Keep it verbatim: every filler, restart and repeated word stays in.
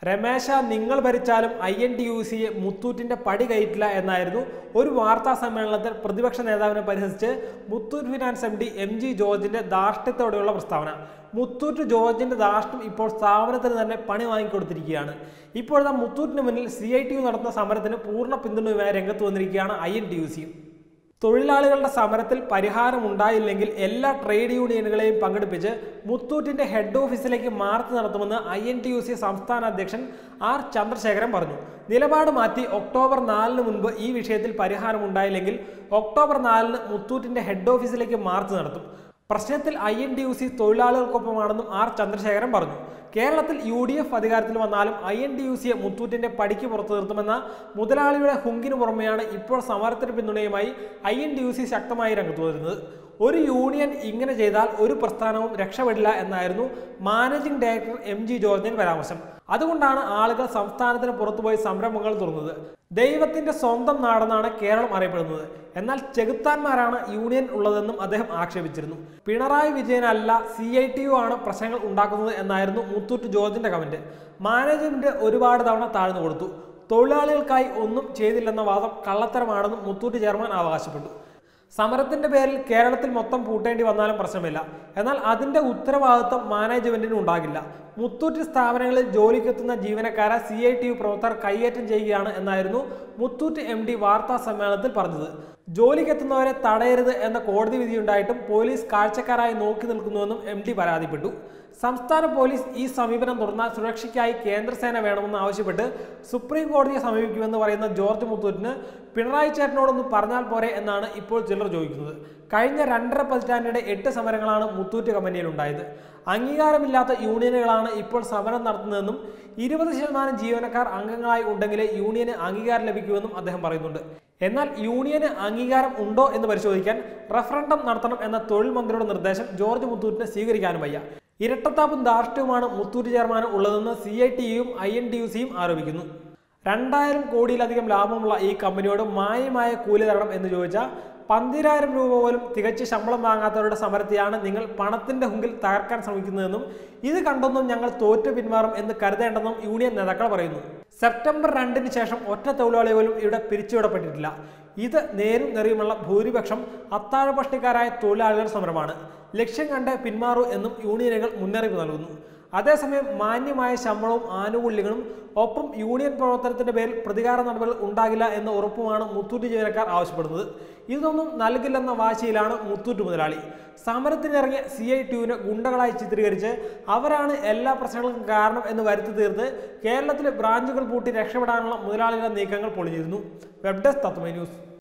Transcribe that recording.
രമേശ നിങ്ങൾ ഭരിച്ചാലും I N T U സിയെ മുത്തൂറ്റിന്റെ പടി കയറ്റില്ല എന്നായിരുന്നു ഒരു വാർത്താ സമ്മേളനത്തിൽ പ്രതിപക്ഷ നേതാവിനെ പരിഹസിച്ച് Muthoot finance M D M G ജോർജിന്റെ ധാർഷ്ട്യത്തോടെയുള്ള പ്രസ്താവന. മുത്തൂറ്റ് ജോർജിന്റെ ധാർഷ്ട്യം ഇപ്പോൾ സ്ഥാപനത്തിന് തന്നെ പണി വാങ്ങിക്കൊടുത്തിരിക്കുകയാണ്. ഇപ്പോഴത്തെ മുത്തൂറ്റിന് മുന്നിൽ സി ഐ ടി യു നടത്തുന്ന സമരത്തിന് പൂർണ്ണ പിന്തുണയുമായി രംഗത്ത് വന്നിരിക്കുകയാണ് I N T U C. തൊഴിലാളികളുടെ സമരത്തിൽ പരിഹാരമുണ്ടായില്ലെങ്കിൽ എല്ലാ ട്രേഡ് യൂണിയനുകളെയും പങ്കെടുപ്പിച്ച് മുത്തൂറ്റിന്റെ ഹെഡ് ഓഫീസിലേക്ക് മാർച്ച് നടത്തുമെന്ന് I N T U C സംസ്ഥാന അധ്യക്ഷൻ ആർ ചന്ദ്രശേഖരൻ പറഞ്ഞു. നിലപാട് മാറ്റി ഒക്ടോബർ നാലിന് മുൻപ് ഈ വിഷയത്തിൽ പരിഹാരമുണ്ടായില്ലെങ്കിൽ ഒക്ടോബർ നാലിന് മുത്തൂറ്റിന്റെ ഹെഡ് ഓഫീസിലേക്ക് മാർച്ച് നടത്തും. പ്രശ്നത്തിൽ I N T U C തൊഴിലാളികൾക്കൊപ്പമാണെന്നും ആർ ചന്ദ്രശേഖരൻ പറഞ്ഞു. കേരളത്തിൽ യു ഡി എഫ് അധികാരത്തിൽ വന്നാലും ഐ എൻ ടി യു സിയെ മുത്തൂറ്റിന്റെ പടിക്ക് പുറത്തു നിർത്തുമെന്ന മുതലാളിയുടെ ഹുങ്കിന് പുറമെയാണ് ഇപ്പോൾ സമരത്തിന് പിന്തുണയുമായി I N T U C ശക്തമായി രംഗത്ത് വരുന്നത്. ഒരു യൂണിയൻ ഇങ്ങനെ ചെയ്താൽ ഒരു പ്രസ്ഥാനവും രക്ഷപ്പെടില്ല എന്നായിരുന്നു മാനേജിംഗ് ഡയറക്ടർ എം ജി ജോർജിന്റെ പരാമർശം. അതുകൊണ്ടാണ് ആളുകൾ സംസ്ഥാനത്തിന് പുറത്തുപോയി സംരംഭങ്ങൾ തുറന്നത്. ദൈവത്തിന്റെ സ്വന്തം നാടെന്നാണ് കേരളം അറിയപ്പെടുന്നത്. എന്നാൽ ചെകുത്താന്മാരാണ് യൂണിയൻ ഉള്ളതെന്നും അദ്ദേഹം ആക്ഷേപിച്ചിരുന്നു. പിണറായി വിജയനല്ല സി ഐ ടി യു ആണ് പ്രശ്നങ്ങൾ ഉണ്ടാക്കുന്നത് എന്നായിരുന്നു മുത്തൂറ്റ് ജോർജിന്റെ കമന്റ്. മാനേജ്മെന്റ് ഒരുപാട് തവണ താഴ്ന്നു കൊടുത്തു. തൊഴിലാളികൾക്കായി ഒന്നും ചെയ്തില്ലെന്ന വാദം കള്ളത്തരമാണെന്നും മുത്തൂറ്റ് ചെയർമാൻ അവകാശപ്പെട്ടു. സമരത്തിന്റെ പേരിൽ കേരളത്തിൽ മൊത്തം പൂട്ടേണ്ടി വന്നാലും പ്രശ്നമില്ല. എന്നാൽ അതിന്റെ ഉത്തരവാദിത്വം മാനേജ്മെന്റിന് ഉണ്ടാകില്ല. മുത്തൂറ്റ് സ്ഥാപനങ്ങളിൽ ജോലിക്കെത്തുന്ന ജീവനക്കാരെ സി ഐ ടി യു പ്രവർത്തകർ കൈയേറ്റം ചെയ്യുകയാണ് എന്നായിരുന്നു മുത്തൂറ്റ് എം ഡി വാർത്താ സമ്മേളനത്തിൽ പറഞ്ഞത്. ജോലിക്കെത്തുന്നവരെ തടയരുത് എന്ന കോടതി വിധിയുണ്ടായിട്ടും പോലീസ് കാഴ്ചക്കാരായി നോക്കി നിൽക്കുന്നുവെന്നും എം ഡി പരാതിപ്പെട്ടു. സംസ്ഥാന പോലീസ് ഈ സമീപനം തുടർന്നാൽ സുരക്ഷയ്ക്കായി കേന്ദ്രസേന വേണമെന്ന് ആവശ്യപ്പെട്ട് സുപ്രീം കോടതിയെ സമീപിക്കുമെന്ന് പറയുന്ന ജോർജ് മുത്തൂറ്റിന് പിണറായി ചേട്ടനോടൊന്ന് പറഞ്ഞാൽ പോരെ എന്നാണ് ഇപ്പോൾ ചിലർ ചോദിക്കുന്നത്. കഴിഞ്ഞ രണ്ടര പതിറ്റാണ്ടിനിടെ എട്ട് സമരങ്ങളാണ് മുത്തൂറ്റ് കമ്പനിയിൽ ഉണ്ടായത്. അംഗീകാരമില്ലാത്ത യൂണിയനുകളാണ് ഇപ്പോൾ സമരം നടത്തുന്നതെന്നും ഇരുപത് ശതമാനം ജീവനക്കാർ അംഗങ്ങളായി ഉണ്ടെങ്കിലേ യൂണിയന് അംഗീകാരം ലഭിക്കുമെന്നും അദ്ദേഹം പറയുന്നുണ്ട്. എന്നാൽ യൂണിയന് അംഗീകാരം ഉണ്ടോ എന്ന് പരിശോധിക്കാൻ റഫറൻഡം നടത്തണം എന്ന തൊഴിൽ മന്ത്രിയുടെ നിർദ്ദേശം ജോർജ് മുത്തൂറ്റിനെ സ്വീകരിക്കാനും വയ്യ. ഇരട്ടത്താപ്പും ധാർഷ്ട്യവുമാണ് മുത്തൂറ്റ് ചെയർമാന് ഉള്ളതെന്ന് സി ഐ ടി യുയും ഐ എൻ ടി യു സിയും ആരോപിക്കുന്നു. രണ്ടായിരം കോടിയിലധികം ലാഭമുള്ള ഈ കമ്പനിയോട് മാന്യമായ കൂലി തരണം എന്ന് ചോദിച്ചാൽ പന്തിരായിരം രൂപ പോലും തികച്ച് ശമ്പളം വാങ്ങാത്തവരുടെ സമരത്തെയാണ് നിങ്ങൾ പണത്തിന്റെ ഹുങ്കിൽ തകർക്കാൻ ശ്രമിക്കുന്നതെന്നും ഇത് കണ്ടൊന്നും ഞങ്ങൾ തോറ്റു പിന്മാറും എന്ന് കരുതേണ്ടെന്നും യൂണിയൻ നേതാക്കൾ പറയുന്നു. സെപ്റ്റംബർ രണ്ടിന് ശേഷം ഒറ്റ തൊഴിലാളി പോലും ഇവിടെ പിരിച്ചുവിടപ്പെട്ടിട്ടില്ല. ഇത് നേരും നെറിയുമുള്ള ഭൂരിപക്ഷം അത്താഴപഷ്ടിക്കാരായ തൊഴിലാളികളുടെ സമരമാണ്. ലക്ഷ്യം കണ്ട് പിന്മാറൂ എന്നും യൂണിയനുകൾ മുന്നറിയിപ്പ് നൽകുന്നു. അതേസമയം മാന്യമായ ശമ്പളവും ആനുകൂല്യങ്ങളും ഒപ്പം യൂണിയൻ പ്രവർത്തനത്തിന്റെ പേരിൽ പ്രതികാര നടപടികൾ ഉണ്ടാകില്ല എന്ന ഉറപ്പുമാണ് മുത്തൂറ്റ് ജീവനക്കാർ ആവശ്യപ്പെടുന്നത്. ഇതൊന്നും നൽകില്ലെന്ന വാശിയിലാണ് മുത്തൂറ്റ് മുതലാളി. സമരത്തിനിറങ്ങിയ സി ഐ ടി യുവിനെ ഗുണ്ടകളായി ചിത്രീകരിച്ച് അവരാണ് എല്ലാ പ്രശ്നങ്ങൾക്കും കാരണം എന്ന് വരുത്തി തീർത്ത് കേരളത്തിലെ ബ്രാഞ്ചുകൾ പൂട്ടി രക്ഷപ്പെടാനുള്ള മുതലാളികളുടെ നീക്കങ്ങൾ പൊളിഞ്ഞിരുന്നു. Web desk Tatwamayi news.